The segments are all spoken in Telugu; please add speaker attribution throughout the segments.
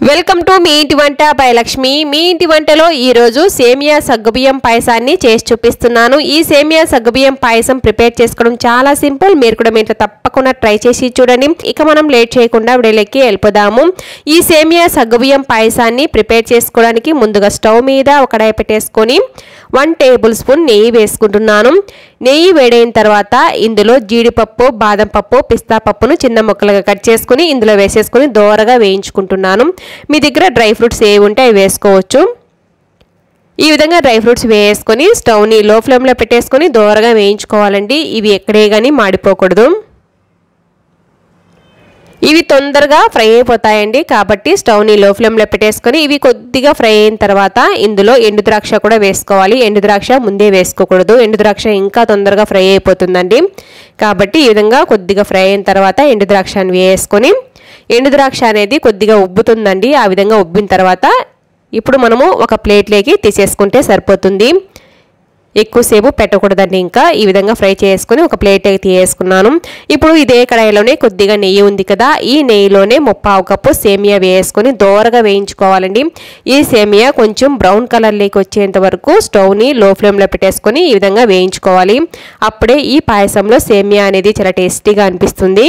Speaker 1: వెల్కమ్ టు మీ ఇంటి వంట బై లక్ష్మి। మీ ఇంటి వంటలో ఈ రోజు సేమియా సగ్గుబియ్యం పాయసాన్ని చేసి చూపిస్తున్నాను। ఈ సేమియా సగ్గుబియ్యం పాయసం ప్రిపేర్ చేసుకోవడం చాలా సింపుల్। మీరు కూడా మీ ఇంట్లో తప్పకుండా ట్రై చేసి చూడండి। ఇక మనం లేట్ చేయకుండా వీడియోలోకి వెళ్ళిపోదాము। ఈ సేమియా సగ్గుబియ్యం పాయసాన్ని ప్రిపేర్ చేసుకోవడానికి ముందుగా స్టవ్ మీద ఒక కడాయి పెట్టేసుకొని 1 టేబుల్ స్పూన్ నెయ్యి వేసుకుంటున్నాను। నెయ్యి వేడైన తర్వాత ఇందులో జీడిపప్పు, బాదం పప్పు, పిస్తా పప్పును చిన్న ముక్కలుగా కట్ చేసుకొని ఇందులో వేసేసుకొని దోరగా వేయించుకుంటున్నాను। మీ దగ్గర డ్రై ఫ్రూట్స్ ఏవి ఉంటే అవి వేసుకోవచ్చు। ఈ విధంగా డ్రై ఫ్రూట్స్ వేసుకొని స్టవ్ని లో ఫ్లేమ్లో పెట్టేసుకొని దోరగా వేయించుకోవాలండి। ఇవి ఎక్కడే కానీ మాడిపోకూడదు। ఇవి తొందరగా ఫ్రై అయిపోతాయండి, కాబట్టి స్టవ్ని లో ఫ్లేమ్లో పెట్టేసుకొని ఇవి కొద్దిగా ఫ్రై అయిన తర్వాత ఇందులో ఎండు ద్రాక్ష కూడా వేసుకోవాలి। ఎండు ద్రాక్ష ముందే వేసుకోకూడదు, ఎండు ద్రాక్ష ఇంకా తొందరగా ఫ్రై అయిపోతుందండి। కాబట్టి ఈ విధంగా కొద్దిగా ఫ్రై అయిన తర్వాత ఎండు ద్రాక్షని వేసుకొని ఎండు ద్రాక్ష అనేది కొద్దిగా ఉబ్బుతుందండి। ఆ విధంగా ఉబ్బిన తర్వాత ఇప్పుడు మనము ఒక ప్లేట్లోకి తీసేసుకుంటే సరిపోతుంది। ఎక్కువసేపు పెట్టకూడదండి। ఇంకా ఈ విధంగా ఫ్రై చేసుకొని ఒక ప్లేట్లోకి తీసేసుకున్నాను। ఇప్పుడు ఇదే కడాయిలోనే కొద్దిగా నెయ్యి ఉంది కదా, ఈ నెయ్యిలోనే 1/2 కప్పు సేమియా వేసుకొని దోరగా వేయించుకోవాలండి। ఈ సేమియా కొంచెం బ్రౌన్ కలర్లోకి వచ్చేంత వరకు స్టవ్ని లో ఫ్లేమ్లో పెట్టేసుకొని ఈ విధంగా వేయించుకోవాలి। అప్పుడే ఈ పాయసంలో సేమియా అనేది చాలా టేస్టీగా అనిపిస్తుంది।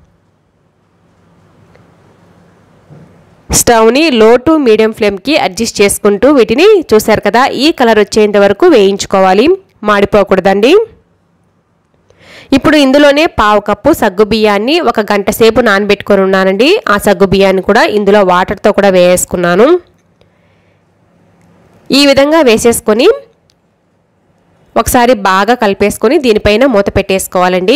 Speaker 1: స్టవ్ని లో టు మీడియం ఫ్లేమ్కి అడ్జస్ట్ చేసుకుంటూ వీటిని చూసారు కదా ఈ కలర్ వచ్చేంత వరకు వేయించుకోవాలి, మాడిపోకూడదండి। ఇప్పుడు ఇందులోనే 1/2 కప్పు సగ్గు బియ్యాన్ని 1 గంట సేపు నానబెట్టుకొని ఉన్నానండి। ఆ సగ్గు బియ్యాన్ని కూడా ఇందులో వాటర్తో కూడా వేసుకున్నాను। ఈ విధంగా వేసేసుకొని ఒకసారి బాగా కలిపేసుకొని దీనిపైన మూత పెట్టేసుకోవాలండి।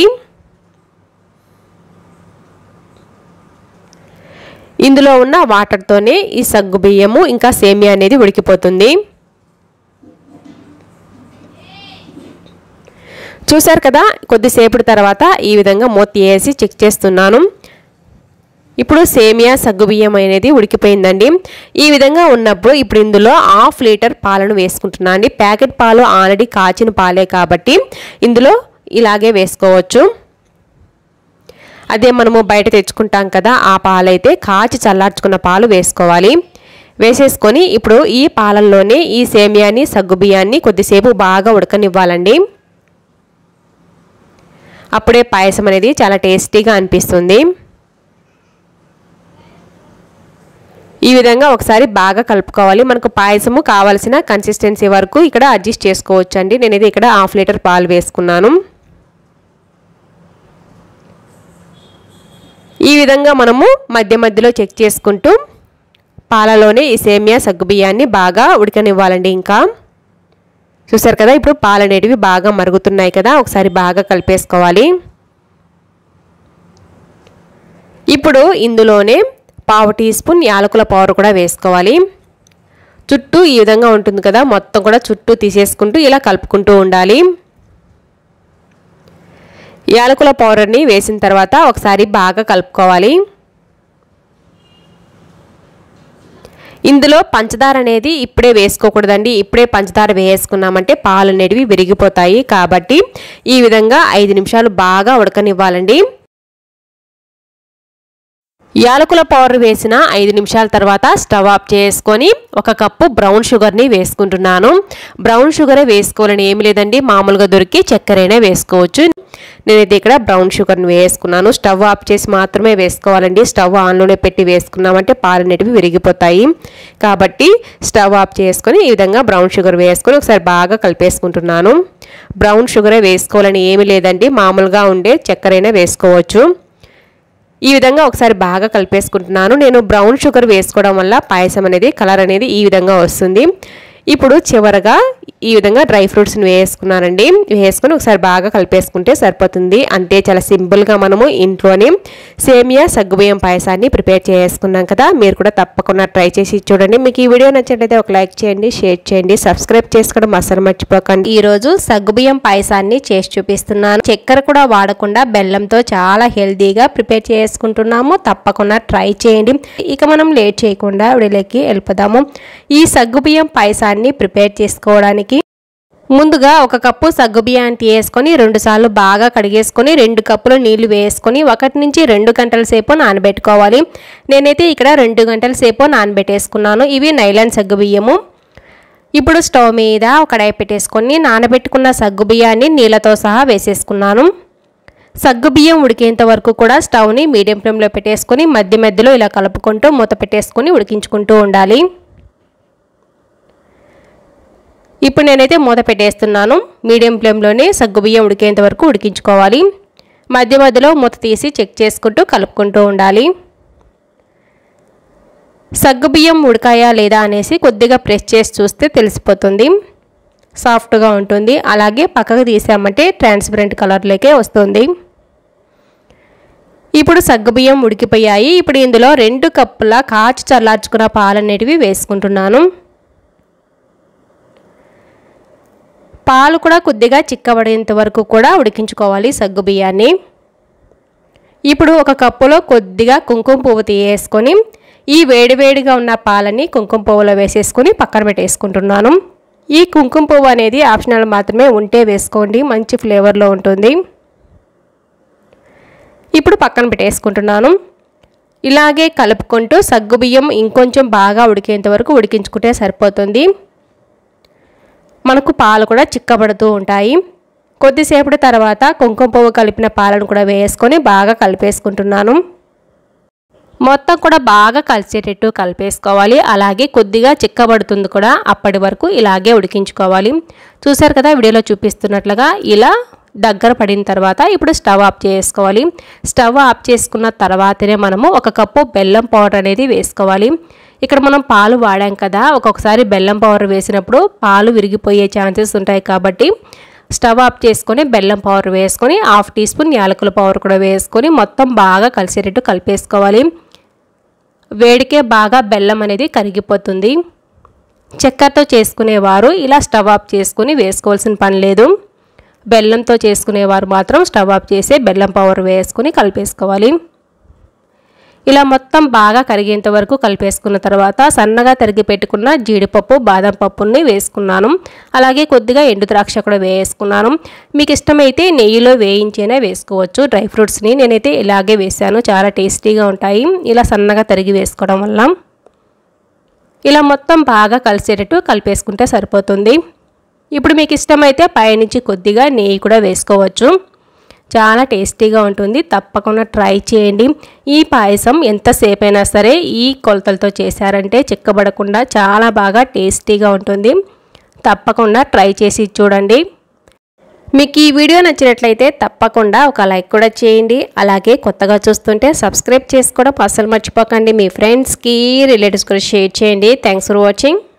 Speaker 1: ఇందులో ఉన్న వాటర్తోనే ఈ సగ్గు బియ్యము ఇంకా సేమియా అనేది ఉడికిపోతుంది। చూసారు కదా కొద్దిసేపటి తర్వాత ఈ విధంగా మూత వేసి చెక్ చేస్తున్నాను। ఇప్పుడు సేమియా సగ్గు బియ్యం అనేది ఉడికిపోయిందండి। ఈ విధంగా ఉన్నప్పుడు ఇప్పుడు ఇందులో 1/2 లీటర్ పాలను వేసుకుంటున్నాను అండి। ప్యాకెట్ పాలు ఆల్రెడీ కాచిన పాలే కాబట్టి ఇందులో ఇలాగే వేసుకోవచ్చు। అదే మనము బయట తెచ్చుకుంటాం కదా ఆ పాలైతే కాచి చల్లార్చుకున్న పాలు వేసుకోవాలి। వేసేసుకొని ఇప్పుడు ఈ పాలల్లోనే ఈ సేమియాని సగ్గు బియ్యాన్ని కొద్దిసేపు బాగా ఉడకనివ్వాలండి। అప్పుడే పాయసం అనేది చాలా టేస్టీగా అనిపిస్తుంది। ఈ విధంగా ఒకసారి బాగా కలుపుకోవాలి। మనకు పాయసము కావాల్సిన కన్సిస్టెన్సీ వరకు ఇక్కడ అడ్జస్ట్ చేసుకోవచ్చు అండి। నేనైతే ఇక్కడ 1/2 లీటర్ పాలు వేసుకున్నాను। ఈ విధంగా మనము మధ్య మధ్యలో చెక్ చేసుకుంటూ పాలలోనే ఈ సేమియా సగ్గు బియ్యాన్ని బాగా ఉడకనివ్వాలండి। ఇంకా చూసారు కదా ఇప్పుడు పాలు అనేటివి బాగా మరుగుతున్నాయి కదా, ఒకసారి బాగా కలిపేసుకోవాలి। ఇప్పుడు ఇందులోనే 1/2 టీ స్పూన్ యాలకుల పౌడర్ కూడా వేసుకోవాలి। చుట్టూ ఈ విధంగా ఉంటుంది కదా, మొత్తం కూడా చుట్టూ తీసేసుకుంటూ ఇలా కలుపుకుంటూ ఉండాలి। యాలకుల పౌడర్ని వేసిన తర్వాత ఒకసారి బాగా కలుపుకోవాలి। ఇందులో పంచదార అనేది ఇప్పుడే వేసుకోకూడదండి। ఇప్పుడే పంచదార వేసుకున్నామంటే పాలు అనేటివి విరిగిపోతాయి, కాబట్టి ఈ విధంగా 5 నిమిషాలు బాగా ఉడకనివ్వాలండి। యాలకుల పౌడర్ వేసిన 5 నిమిషాల తర్వాత స్టవ్ ఆఫ్ చేసుకొని 1 కప్పు బ్రౌన్ షుగర్ని వేసుకుంటున్నాను। బ్రౌన్ షుగరే వేసుకోవాలని ఏమి లేదండి, మామూలుగా దొరికి చక్కెరైనా వేసుకోవచ్చు। నేనైతే ఇక్కడ బ్రౌన్ షుగర్ని వేసుకున్నాను। స్టవ్ ఆఫ్ చేసి మాత్రమే వేసుకోవాలండి, స్టవ్ ఆన్లోనే పెట్టి వేసుకున్నామంటే పాలు అనేటివి విరిగిపోతాయి, కాబట్టి స్టవ్ ఆఫ్ చేసుకొని ఈ విధంగా బ్రౌన్ షుగర్ వేసుకొని ఒకసారి బాగా కలిపేసుకుంటున్నాను। బ్రౌన్ షుగరే వేసుకోవాలని ఏమి లేదండి, మామూలుగా ఉండే చక్కెరైనా వేసుకోవచ్చు। ఈ విధంగా ఒకసారి బాగా కలిపేసుకుంటున్నాను। నేను బ్రౌన్ షుగర్ వేసుకోవడం వల్ల పాయసం అనేది కలర్ అనేది ఈ విధంగా వస్తుంది। ఇప్పుడు చివరగా ఈ విధంగా డ్రై ఫ్రూట్స్ని వేసుకున్నానండి। వేసుకొని ఒకసారి బాగా కలిపేసుకుంటే సరిపోతుంది। అంతే, చాలా సింపుల్గా మనము ఇంట్లోనే సేమియా సగ్గుబియ్యం పాయసాన్ని ప్రిపేర్ చేసుకున్నాం కదా। మీరు కూడా తప్పకుండా ట్రై చేసి చూడండి। మీకు ఈ వీడియో నచ్చినట్లయితే ఒక లైక్ చేయండి, షేర్ చేయండి, సబ్స్క్రైబ్ చేసుకోవడం అసలు మర్చిపోకండి। ఈరోజు సగ్గుబియ్యం పాయసాన్ని చేసి చూపిస్తున్నాను। చక్కెర కూడా వాడకుండా బెల్లంతో చాలా హెల్తీగా ప్రిపేర్ చేసుకుంటున్నాము, తప్పకుండా ట్రై చేయండి। ఇక మనం లేట్ చేయకుండా వీడియోలోకి వెళ్ళిపోదాము। ఈ సగ్గుబియ్యం పాయసాన్ని ప్రిపేర్ చేసుకోవడానికి ముందుగా ఒక కప్పు సగ్గుబియ్యాన్ని తీసుకొని 2 సార్లు బాగా కడిగేసుకొని 2 కప్పుల నీళ్లు వేసుకొని 1 నుంచి 2 గంటల సేపు నానబెట్టుకోవాలి. నేనైతే ఇక్కడ 2 గంటల సేపు నానబెట్టేసుకున్నాను. ఇవి నైలాన్ సగ్గుబియ్యము. ఇప్పుడు స్టవ్ మీద ఒక కడాయి పెట్టేసుకొని నానబెట్టుకున్న సగ్గుబియ్యాన్ని నీళ్ళతో సహా వేసేసుకున్నాను. సగ్గుబియ్యం ఉడికేంత వరకు కూడా స్టవ్ని మీడియం ఫ్లేమ్లో పెట్టేసుకొని మధ్య మధ్యలో ఇలా కలుపుకుంటూ మూత పెట్టేసుకొని ఉడికించుకుంటూ ఉండాలి. ఇప్పుడు నేనైతే మూత పెట్టేస్తున్నాను. మీడియం ఫ్లేమ్లోనే సగ్గుబియ్యం ఉడికేంత వరకు ఉడికించుకోవాలి. మధ్య మధ్యలో మూత తీసి చెక్ చేసుకుంటూ కలుపుకుంటూ ఉండాలి. సగ్గుబియ్యం ఉడకాయా లేదా అనేసి కొద్దిగా ప్రెస్ చేసి చూస్తే తెలిసిపోతుంది. సాఫ్ట్గా ఉంటుంది. అలాగే పక్కకు తీసామంటే ట్రాన్స్పరెంట్ కలర్లోకే వస్తుంది. ఇప్పుడు సగ్గుబియ్యం ఉడికిపోయాయి. ఇప్పుడు ఇందులో 2 కప్పుల కాచి చల్లార్చుకున్న పాలనేటివి వేసుకుంటున్నాను. పాలు కూడా కొద్దిగా చిక్కబడేంత వరకు కూడా ఉడికించుకోవాలి సగ్గుబియ్యాన్ని. ఇప్పుడు ఒక కప్పులో కొద్దిగా కుంకుమ పువ్వు తీసేసుకొని ఈ వేడివేడిగా ఉన్న పాలని కుంకుమ పువ్వులో వేసేసుకొని పక్కన పెట్టేసుకుంటున్నాను. ఈ కుంకుమ పువ్వు అనేది ఆప్షనల్ మాత్రమే, ఉంటే వేసుకోండి, మంచి ఫ్లేవర్లో ఉంటుంది. ఇప్పుడు పక్కన పెట్టేసుకుంటున్నాను. ఇలాగే కలుపుకుంటూ సగ్గుబియ్యం ఇంకొంచెం బాగా ఉడికేంత వరకు ఉడికించుకుంటే సరిపోతుంది. మనకు పాలు కూడా చిక్కబడుతూ ఉంటాయి. కొద్దిసేపటి తర్వాత కుంకుమ పువ్వు కలిపిన పాలను కూడా వేసుకొని బాగా కలిపేసుకుంటున్నాను. మొత్తం కూడా బాగా కలిసేటట్టు కలిపేసుకోవాలి. అలాగే కొద్దిగా చిక్కబడుతుంది కూడా, అప్పటి వరకు ఇలాగే ఉడికించుకోవాలి. చూసారు కదా వీడియోలో చూపిస్తున్నట్లుగా ఇలా దగ్గర పడిన తర్వాత ఇప్పుడు స్టవ్ ఆఫ్ చేసుకోవాలి. స్టవ్ ఆఫ్ చేసుకున్న తర్వాతనే మనము 1 కప్పు బెల్లం పౌడర్ అనేది వేసుకోవాలి. ఇక్కడ మనం పాలు వాడాం కదా, ఒక్కొక్కసారి బెల్లం పౌడర్ వేసినప్పుడు పాలు విరిగిపోయే ఛాన్సెస్ ఉంటాయి. కాబట్టి స్టవ్ ఆఫ్ చేసుకొని బెల్లం పౌడర్ వేసుకొని 1/2 టీ స్పూన్ యాలకుల పౌడర్ కూడా వేసుకొని మొత్తం బాగా కలిసేటట్టు కలిపేసుకోవాలి. వేడికే బాగా బెల్లం అనేది కరిగిపోతుంది. చక్కెరతో చేసుకునేవారు ఇలా స్టవ్ ఆఫ్ చేసుకొని వేసుకోవాల్సిన పని లేదు. బెల్లంతో చేసుకునేవారు మాత్రం స్టవ్ ఆఫ్ చేసి బెల్లం పౌడర్ వేసుకొని కలిపేసుకోవాలి. ఇలా మొత్తం బాగా కరిగేంత వరకు కలిపేసుకున్న తర్వాత సన్నగా తరిగి పెట్టుకున్న జీడిపప్పు, బాదం పప్పుని వేసుకున్నాను. అలాగే కొద్దిగా ఎండు ద్రాక్ష కూడా వేసుకున్నాను. మీకు ఇష్టమైతే నెయ్యిలో వేయించైనా వేసుకోవచ్చు డ్రై ఫ్రూట్స్ని. నేనైతే ఇలాగే వేసాను, చాలా టేస్టీగా ఉంటాయి ఇలా సన్నగా తరిగి వేసుకోవడం వల్ల. ఇలా మొత్తం బాగా కలిసేటట్టు కలిపేసుకుంటే సరిపోతుంది. ఇప్పుడు మీకు ఇష్టమైతే పైనుంచి కొద్దిగా నెయ్యి కూడా వేసుకోవచ్చు. చాలా టేస్టీగా ఉంటుంది. తప్పకుండా ట్రై చేయండి. ఈ పాయసం ఎంతసేపు అయినా సరే ఈ కొలతలతో చేశారంటే చిక్కబడకుండా చాలా బాగా టేస్టీగా ఉంటుంది. తప్పకుండా ట్రై చేసి చూడండి. మీకు ఈ వీడియో నచ్చినట్లయితే తప్పకుండా ఒక లైక్ కూడా చేయండి. అలాగే కొత్తగా చూస్తుంటే సబ్స్క్రైబ్ చేసుకోవడం అస్సలు మర్చిపోకండి. మీ ఫ్రెండ్స్కి, రిలేటివ్స్ కూడా షేర్ చేయండి. Thanks for watching.